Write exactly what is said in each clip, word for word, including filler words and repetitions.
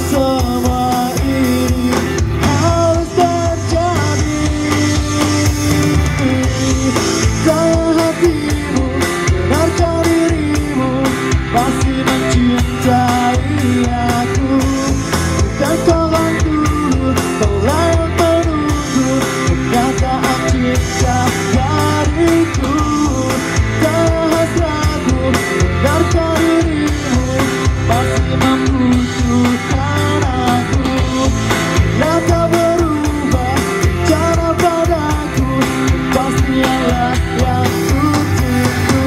semua ini harus terjadi. Jaya hatimu, benarkah dirimu masih mencintai aku? Dan tolong dulu, tolong menunggu kenyataan cinta dariku. Jaya hasratku, benarkah dirimu masih membutuhkan aku? Bila tak berubah cara padaku, pasti Allah yang ku tunggu.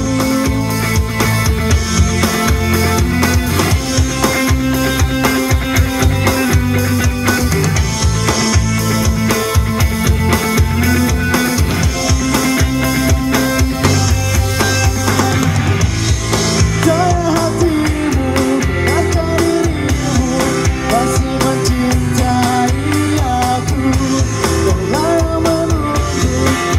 Jaya hatimu, benarkah dirimu masih mencintai aku? Kaulah yang menunggu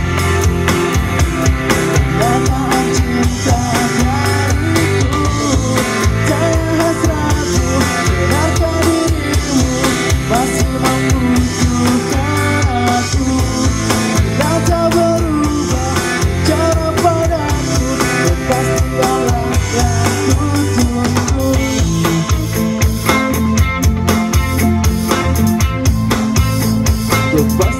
kenyataan cinta dariku. Jaya hasratku, benarkah dirimu masih membutuhkan aku? Bila tak berubah cara padaku, pasti Allah yang ku tunggu. Lepas